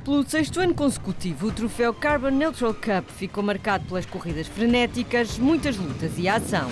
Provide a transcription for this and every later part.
Pelo sexto ano consecutivo, o troféu Carbon Neutral Cup ficou marcado pelas corridas frenéticas, muitas lutas e ação.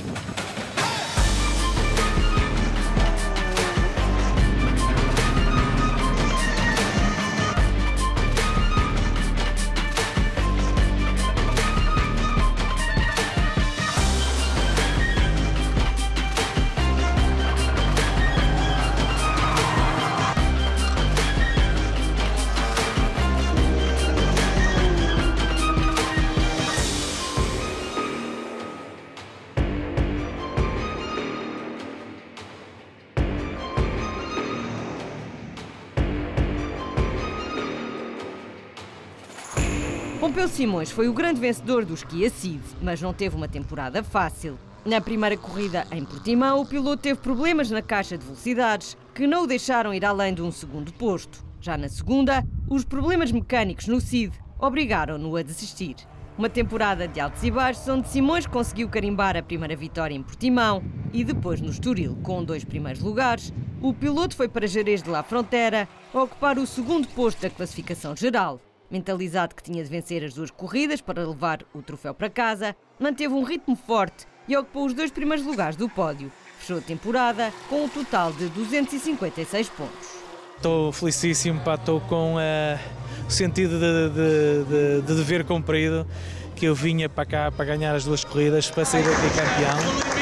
Pompeu Simões foi o grande vencedor do Ski Acide, mas não teve uma temporada fácil. Na primeira corrida em Portimão, o piloto teve problemas na caixa de velocidades, que não o deixaram ir além de um segundo posto. Já na segunda, os problemas mecânicos no CID obrigaram-no a desistir. Uma temporada de altos e baixos, onde Simões conseguiu carimbar a primeira vitória em Portimão e depois no Estoril, com 2 primeiros lugares, o piloto foi para Jerez de la Frontera a ocupar o segundo posto da classificação geral. Mentalizado que tinha de vencer as 2 corridas para levar o troféu para casa, manteve um ritmo forte e ocupou os 2 primeiros lugares do pódio. Fechou a temporada com um total de 256 pontos. Estou felicíssimo, estou com o sentido de dever cumprido, que eu vinha para cá para ganhar as 2 corridas, para sair daqui campeão.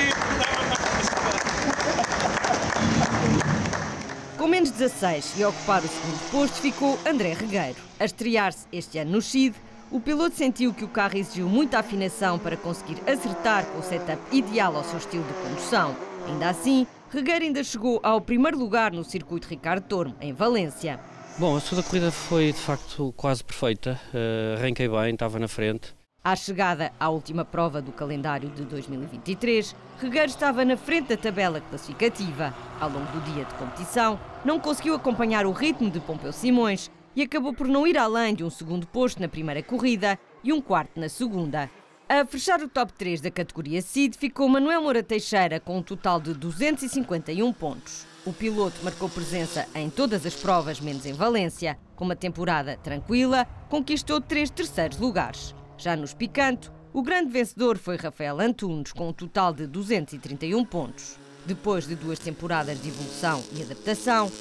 Com menos 16 e a ocupar o segundo posto ficou André Regueiro. A estrear-se este ano no CID, o piloto sentiu que o carro exigiu muita afinação para conseguir acertar com o setup ideal ao seu estilo de condução. Ainda assim, Regueiro ainda chegou ao primeiro lugar no circuito Ricardo Tormo, em Valência. Bom, a segunda corrida foi de facto quase perfeita, arranquei bem, estava na frente. À chegada à última prova do calendário de 2023, Regueiro estava na frente da tabela classificativa. Ao longo do dia de competição, não conseguiu acompanhar o ritmo de Pompeu Simões e acabou por não ir além de um segundo posto na primeira corrida e um quarto na segunda. A fechar o top 3 da categoria CID ficou Manuel Moura Teixeira com um total de 251 pontos. O piloto marcou presença em todas as provas, menos em Valência. Com uma temporada tranquila, conquistou 3 terceiros lugares. Já no Espicanto, o grande vencedor foi Rafael Antunes, com um total de 231 pontos. Depois de 2 temporadas de evolução e adaptação,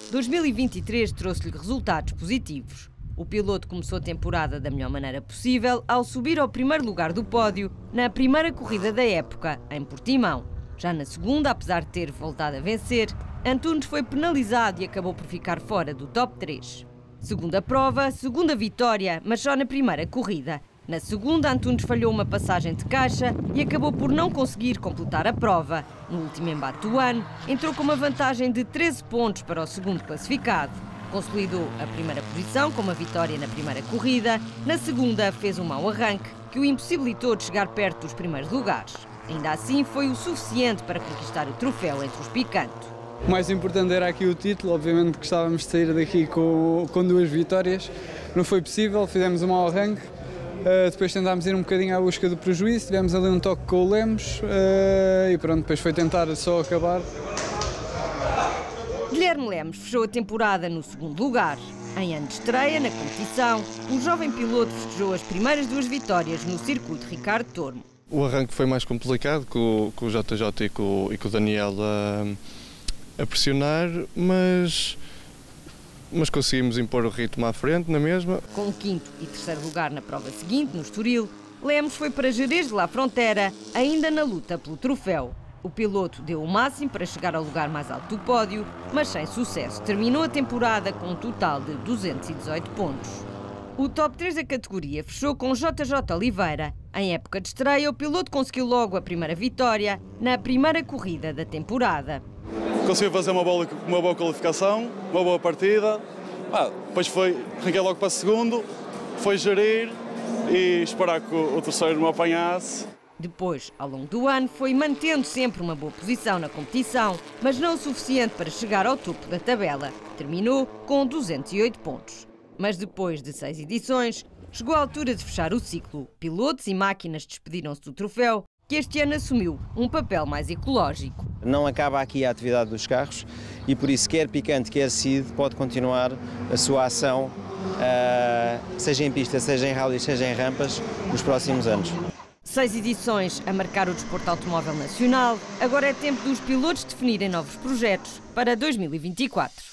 2023 trouxe-lhe resultados positivos. O piloto começou a temporada da melhor maneira possível ao subir ao primeiro lugar do pódio na primeira corrida da época, em Portimão. Já na segunda, apesar de ter voltado a vencer, Antunes foi penalizado e acabou por ficar fora do top 3. Segunda prova, segunda vitória, mas só na primeira corrida. Na segunda, Antunes falhou uma passagem de caixa e acabou por não conseguir completar a prova. No último embate do ano, entrou com uma vantagem de 13 pontos para o segundo classificado. Consolidou a primeira posição com uma vitória na primeira corrida. Na segunda, fez um mau arranque que o impossibilitou de chegar perto dos primeiros lugares. Ainda assim, foi o suficiente para conquistar o troféu entre os Picanto. O mais importante era aqui o título, obviamente gostávamos de sair daqui com 2 vitórias. Não foi possível, fizemos um mau arranque. Depois tentámos ir um bocadinho à busca do prejuízo, tivemos ali um toque com o Lemos e pronto, depois foi tentar só acabar. Guilherme Lemos fechou a temporada no segundo lugar. Em ano de estreia na competição, o jovem piloto festejou as primeiras 2 vitórias no circuito Ricardo Tormo. O arranque foi mais complicado, com o JJ e com o Daniel a pressionar, mas conseguimos impor o ritmo à frente na mesma. Com o 5º e 3º lugar na prova seguinte, no Estoril, Lemos foi para Jerez de la Frontera, ainda na luta pelo troféu. O piloto deu o máximo para chegar ao lugar mais alto do pódio, mas sem sucesso. Terminou a temporada com um total de 218 pontos. O top 3 da categoria fechou com JJ Oliveira. Em época de estreia, o piloto conseguiu logo a primeira vitória na primeira corrida da temporada. Conseguiu fazer uma boa qualificação, uma boa partida. Depois arranquei logo para segundo, foi gerir e esperar que o terceiro me apanhasse. Depois, ao longo do ano, foi mantendo sempre uma boa posição na competição, mas não o suficiente para chegar ao topo da tabela. Terminou com 208 pontos. Mas depois de 6 edições, chegou a altura de fechar o ciclo. Pilotos e máquinas despediram-se do troféu, que este ano assumiu um papel mais ecológico. Não acaba aqui a atividade dos carros e por isso quer Picante, quer CID pode continuar a sua ação seja em pista, seja em rally, seja em rampas, nos próximos anos. 6 edições a marcar o desporto automóvel nacional. Agora é tempo dos pilotos definirem novos projetos para 2024.